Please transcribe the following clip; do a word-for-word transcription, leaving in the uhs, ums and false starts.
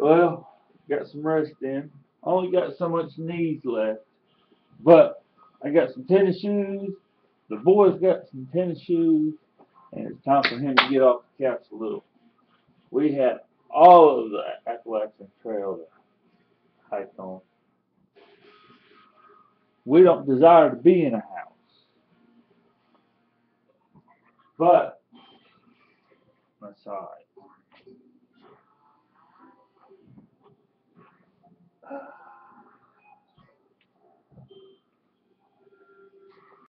Well, got some rest in. Only got so much knees left. But I got some tennis shoes. The boys got some tennis shoes. And it's time for him to get off the couch a little. We had all of the Appalachian Trail to hike on. We don't desire to be in a house. But that's alright.